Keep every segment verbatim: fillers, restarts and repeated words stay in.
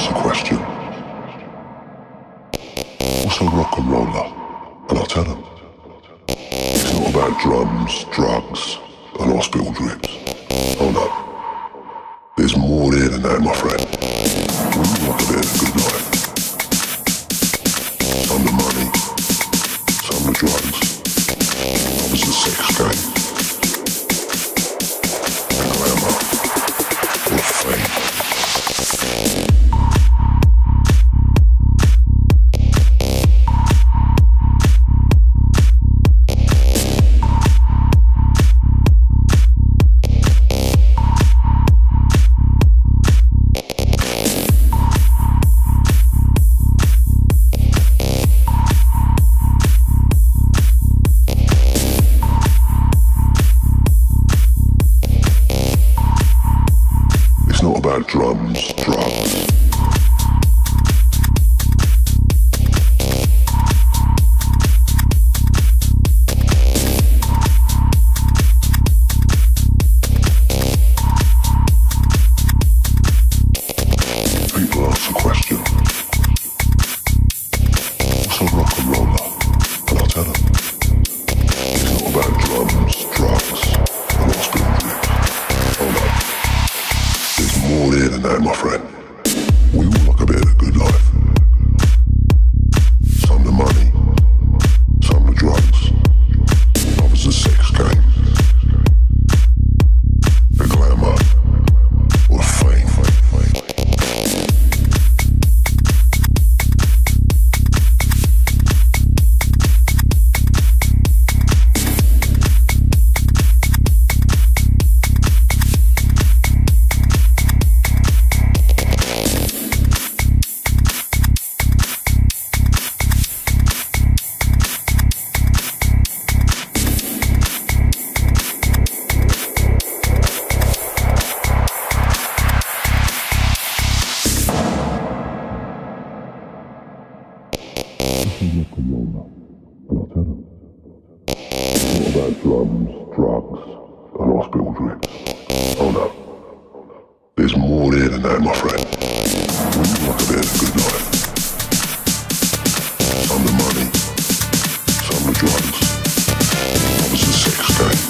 ask the question, what's a rock and roller? And I'll tell them, it's not about drums, drugs, and hospital drips. Oh no, there's more there than that, my friend. We all want a bit of a good life. Some the money, some the drugs, others the sex game. The glamour, or fame. Drums, drugs. People ask the question, what's a rock and roller? And I'll tell them, it's not about drums, drugs, and hospital drips. Oh no. More there than that, my friend. We all like a bit of a good life. Some the money, some the drugs, others the sex game. The glamour, or the fame. And I'll tell them, it's not about drums, drugs, and hospital drips. Oh no, there's more there than that, my friend. We all like a bit of a good life. Some the money, some the drugs, others the sex game.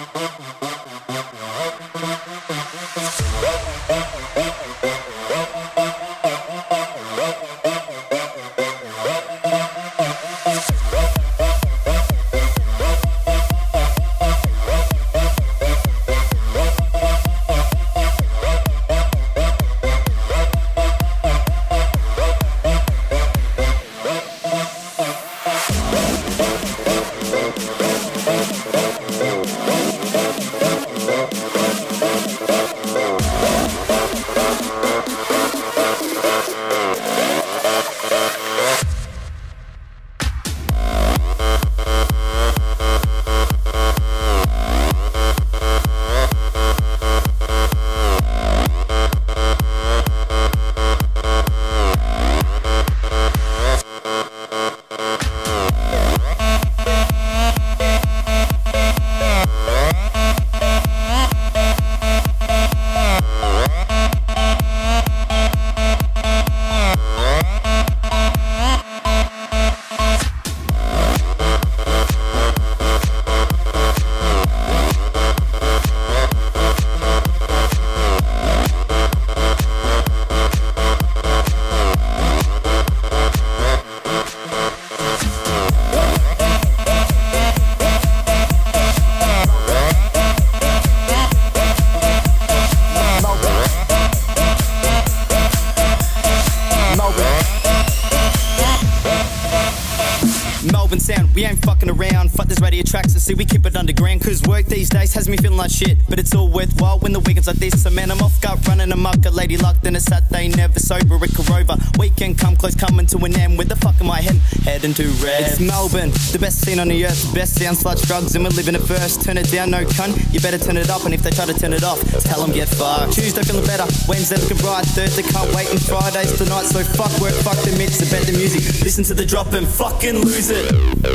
We ain't fucking around, fuck this radio tracks, so see we keep it underground. Cause work these days has me feeling like shit, but it's all worthwhile when the weekends like this. So man, I'm off gut running amok, a lady luck, then a Saturday never sober, Rick Rover. Weekend come close, coming to an end. Where the fuck am I heading? Heading to red. It's Melbourne, the best scene on the earth, best sound, sluts, drugs, and we're living it first. Turn it down, no cunt, you better turn it up, and if they try to turn it off, tell them get fucked. Tuesday feeling better, Wednesday looking bright, Thursday can't wait, and Friday's tonight. So fuck work, fuck the mix, I bet the music, listen to the drop and fucking lose it.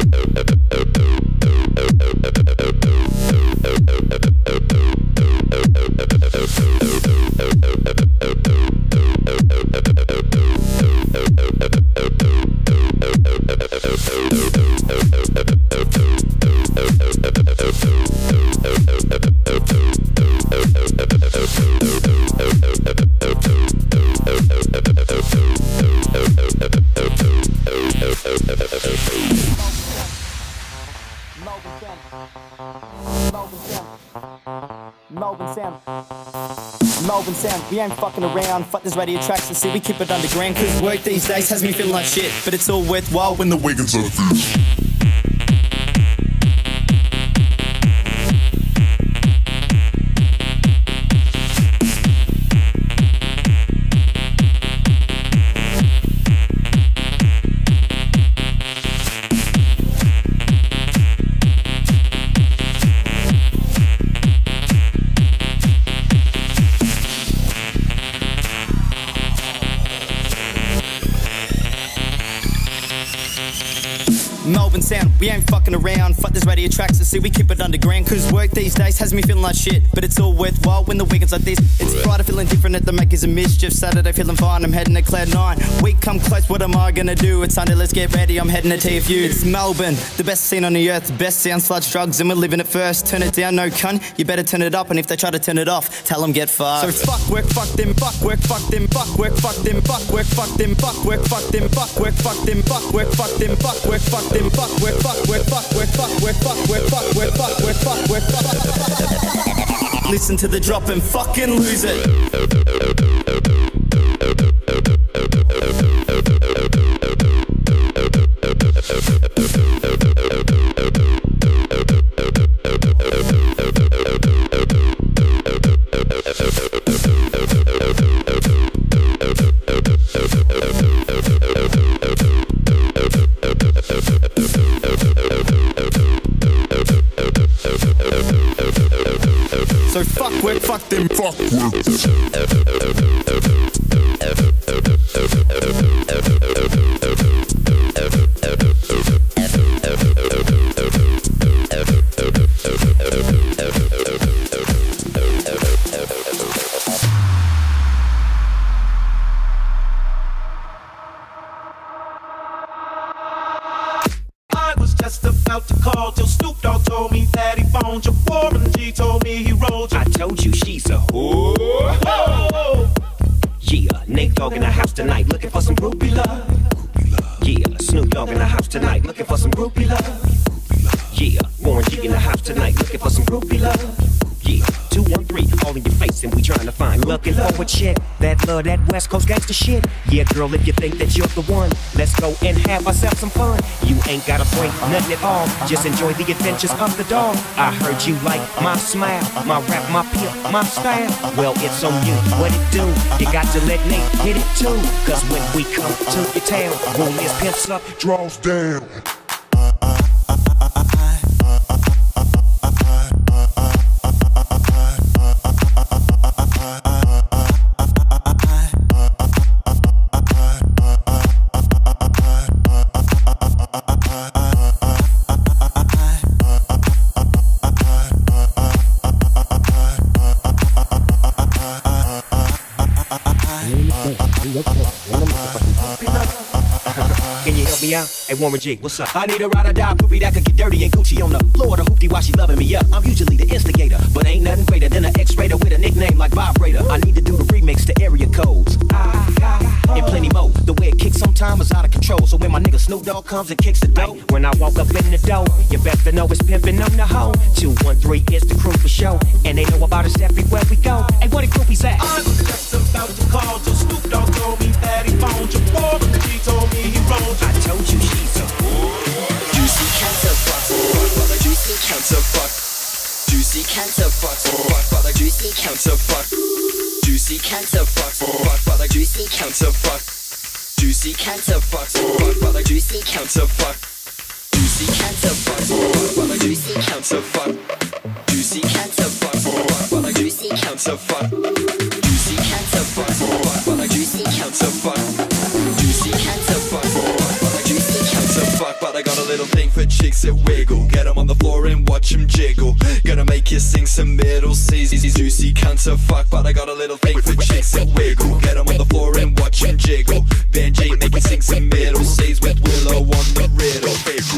Melbourne sound, we ain't fucking around, fuck this radio tracks, and see we keep it underground. Cause work these days has me feeling like shit, but it's all worthwhile when the weekends are this. Melbourne sound, we ain't fucking around, fuck this radio tracks, so see we keep it underground. Cause work these days has me feeling like shit, but it's all worthwhile when the weekends like this. It's Friday feeling different at the Makers of Mischief, Saturday feeling fine, I'm heading to Cloud nine. Week come close, what am I gonna do? It's Sunday, let's get ready, I'm heading to T F U. It's Melbourne, the best scene on the earth, best sound, sluts, drugs, and we're living it first. Turn it down, no cunt, you better turn it up, and if they try to turn it off, tell them get fucked. So fuck work, fuck them, fuck work, fuck them, fuck work, fuck them, fuck work, fuck them, fuck work, fuck them, fuck work, fuck them, fuck work, fuck them, fuck work, fuck them, fuck work, fuck work, fuck work, fuck work, fuck work, fuck work, fuck work, fuck work, fuck work. Listen to the drop and fucking lose it. So fuck work, fuck them, fuck work. I was just about to call till Snoop Dogg told me that he phoned your Warren G. told me he rolled you. I told you she's a whore. Oh, Yeah, Nate Dogg in the house tonight, looking for some groupie love. Yeah, Snoop Dogg in the house tonight, looking for some groupie love. Yeah, Warren G in the house tonight, looking for some groupie love. Yeah, two one three, all in your face, and we trying to find looking for a chick that love that West Coast gangsta shit. Yeah, girl, if you think that you're the one, let's go and have ourselves some fun. You ain't gotta bring nothing at all, just enjoy the adventures of the dog. I heard you like my smile, my rap, my pimp, my style. Well, it's on you, what it do? You got to let Nate hit it too, cause when we come to your town, room is pimps up, Draws down. Can you help me out? Hey, Warren G, what's up? I need a ride or die poopy that could get dirty and Gucci on the floor. The hoopty while she loving me up. I'm usually the instigator, but ain't nothing greater than an X-rater with a nickname like Vibrator. I need to do the remix to area codes. I got and plenty more. The way it kicks sometimes is out of control. So when my nigga Snoop Dogg comes and kicks the dough, when I walk up in the door, you better know it's pimpin' on the hoe. two one three is the crew for show, and they know about us everywhere we go. Hey, what the groupies at? I was just about to call till Snoop Dogg told me that he found your boy. He told me he rolled you. I told you she's a Juicy cancer fuck, fuck, fuck, like juicy cancer fuck. Juicy cancer fuck, fuck, fuck, like juicy cancer fuck. Juicy cancer fuck, fuck, fuck, like juicy cancer fuck. Juicy cancer fuck, fuck, fuck, like juicy cancer fuck. Juicy cancer fuck, fuck, fuck, like juicy cancer fuck. Juicy cancer fuck, fuck, fuck, like juicy cancer fuck. Juicy cancer fuck, fuck, fuck, like juicy cancer fuck. Juicy cancer fuck, fuck, fuck, like juicy cancer fuck. But I got a little thing for chicks that wiggle. Get them on the floor and watch them jiggle. Gonna make you sing some middle C's. Juicy cancer fuck. But I got a little thing for chicks that wiggle. Get them on the floor and watch them jiggle. Benji make you sing some middle C's with Willow on the riddle.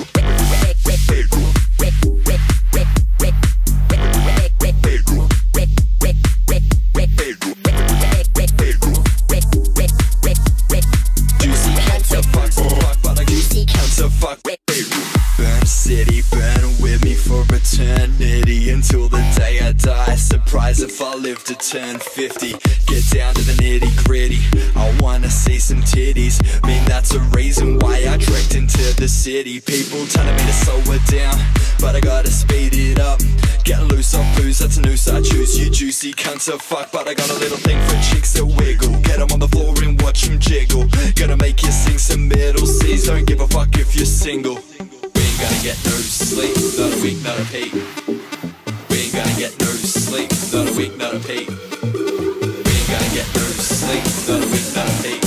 Juicy cancer fuck, fuck, but like juicy cancer fuck. Burn city, burn with me for eternity until the day I die. Surprise if I live to turn fifty. Get down to the nitty gritty. I wanna see some titties. Mean that's a reason why I trekked into the city. People telling me to slow it down, but I gotta speed it up. Get loose off booze, that's a noose I choose. You juicy cunts are fuck, but I got a little thing for chicks that wiggle. Get them on the floor and watch them jiggle. Gonna make you sing some middle C's. Don't give a fuck if you're single. We ain't gonna get no sleep, not a week, not a peep. We ain't gonna get no sleep, not a week, not a peep. We ain't gonna get no sleep, not a week, not a peep.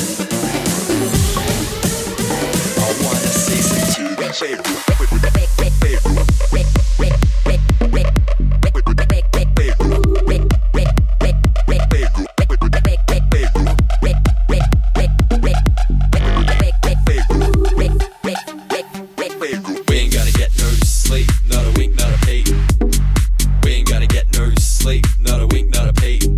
I wanna see some titties. We ain't gonna get no sleep, not a wink, not a peep. We ain't gonna get no sleep, not a wink, not a peep.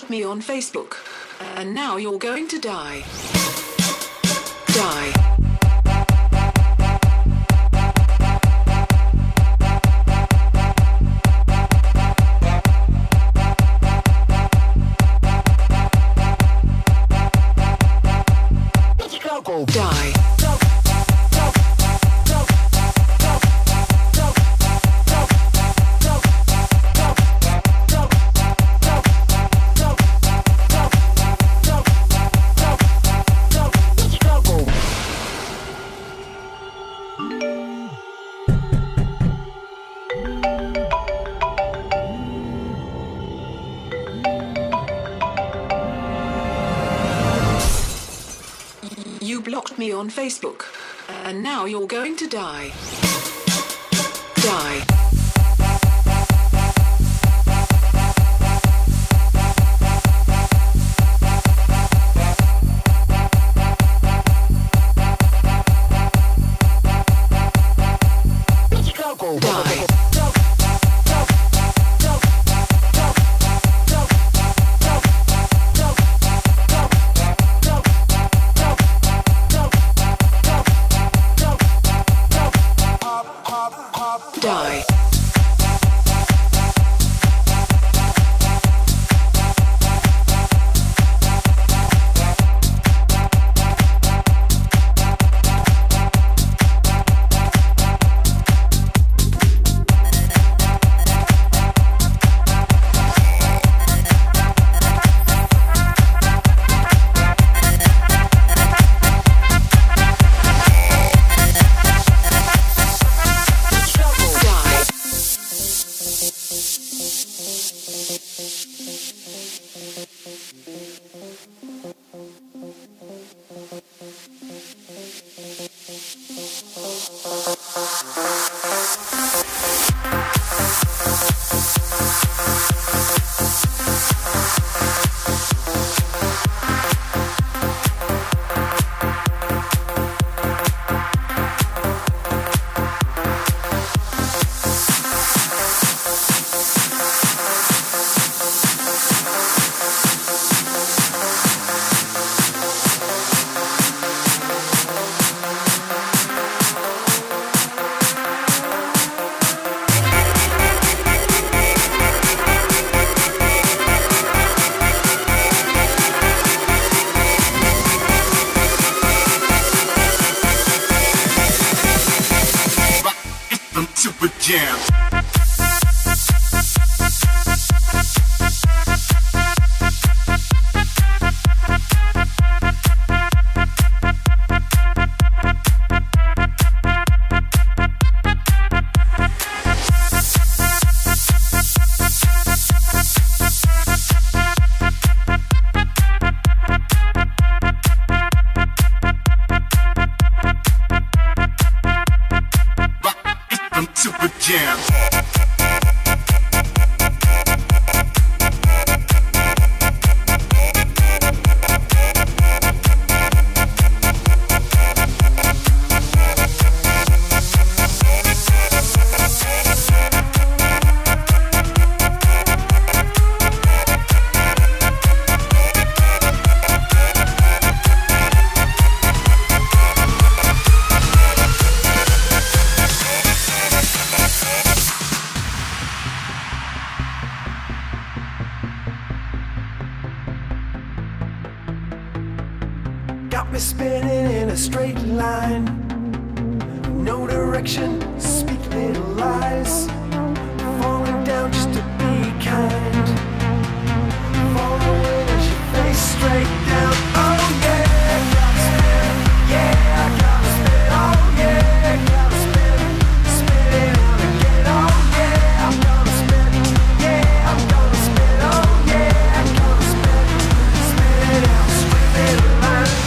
blocked me on Facebook. And now you're going to die. Die. Die. You blocked me on Facebook, and now you're going to die. Die. Die. Die. Super Jam. Super Jam. Got me spinning in a straight line, no direction, speak little lies, falling down just to be kind, following as you face straight down. Oh yeah, gotta spin, yeah, I gotta spin, oh yeah, gotta spin, spin it out again, oh yeah, I'm gonna spin, yeah, I'm gonna spin, oh yeah, I'm gonna spin, spin it out, straight little lines.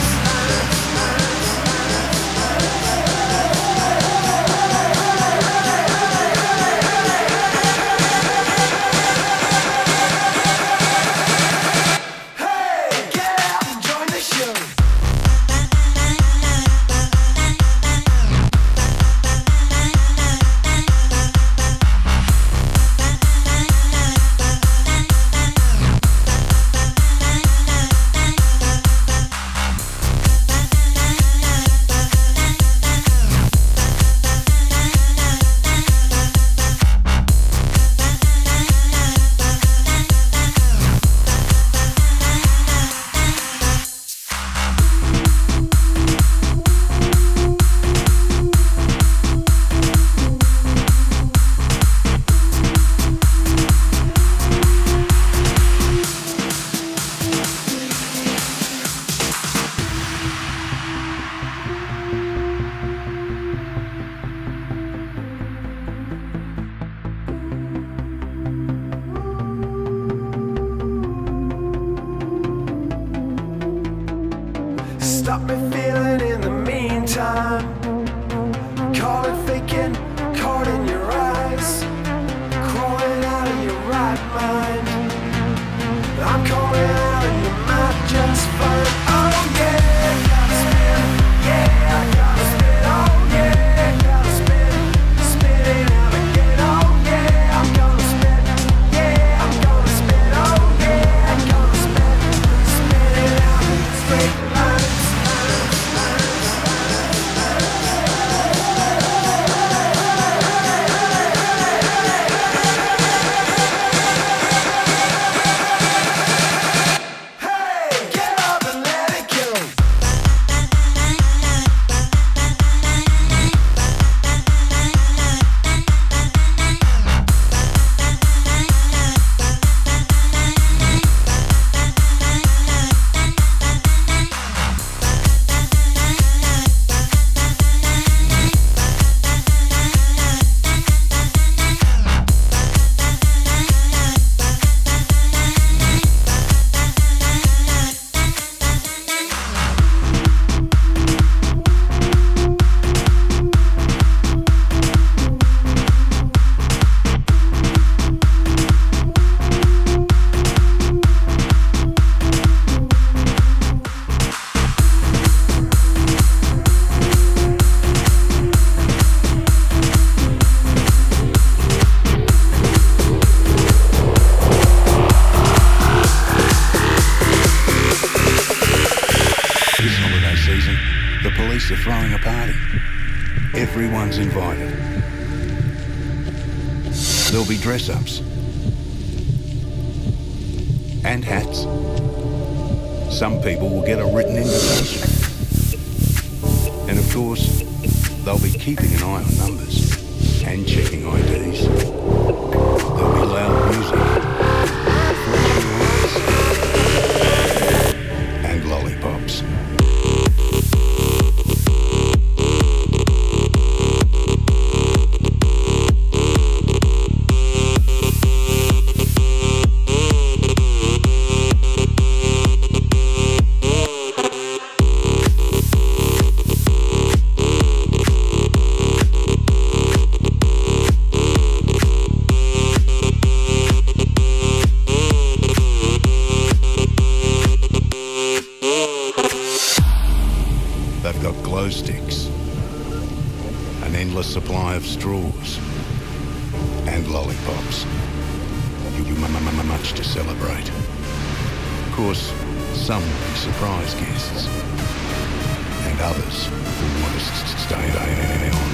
police are throwing a party. Everyone's invited. There'll be dress-ups. And hats. Some people will get a written invitation. And of course, they'll be keeping an eye on numbers and checking I Ds. There'll be loud music, fresh wines, and lollipops. They've got glow sticks, an endless supply of straws, and lollipops. You have much to celebrate. Of course, some will be surprise guests, and others will want to stay on.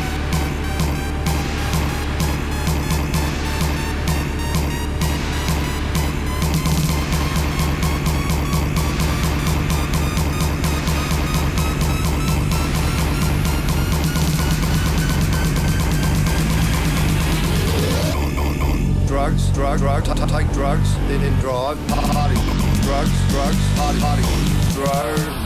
Drugs, drug, drug, t- t- take drugs, then then drive, party, drugs, drugs, party, party, drugs.